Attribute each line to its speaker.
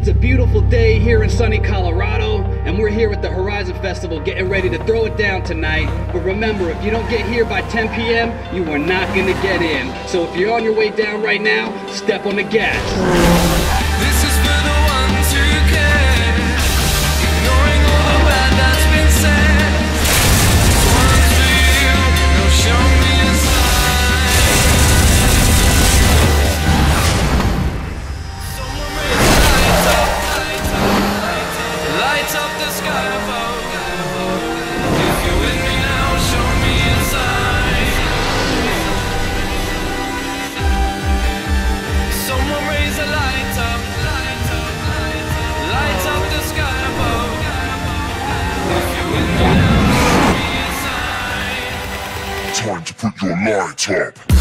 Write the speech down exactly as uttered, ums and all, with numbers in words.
Speaker 1: It's a beautiful day here in sunny Colorado, and we're here at the Horizon Festival getting ready to throw it down tonight. But remember, if you don't get here by ten p m, you are not gonna get in. So if you're on your way down right now, step on the gas.
Speaker 2: This is for the ones who care, ignoring all the bad that's been said. This one's for you, now show me a sign. Someone raise the lights up, lights up, lights up the sky above. If you're with me now, show me a sign. Someone raise the lights up, lights up, lights up the sky above. If you're with me now, show me a sign.
Speaker 3: Time to put your lights up.